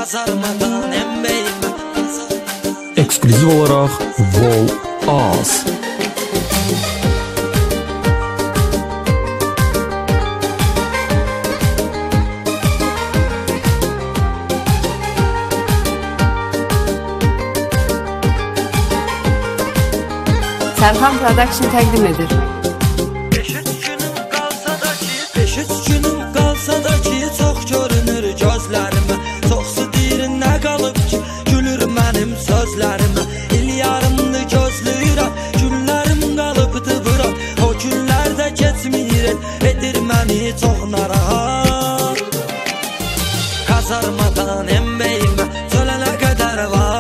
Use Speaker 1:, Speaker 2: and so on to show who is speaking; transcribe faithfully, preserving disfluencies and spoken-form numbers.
Speaker 1: Kazarmadan embeyime
Speaker 2: Eksklüziv olaraq Vol Az.
Speaker 3: Serhan Production təqdim edir.
Speaker 1: Beş üç günüm qalsa da ki, beş üç günüm qalsa da ki, çox görünür gözlərimə. Çoxsu deyir nə qalıb ki, gülür mənim sözlərimə. İl yarımdı gözləyirəm, günlərim qalıbdı bura. O günlər də keçmir, edir məni çox narahat. Kazarmadan embeyimə, sölənə qədər var.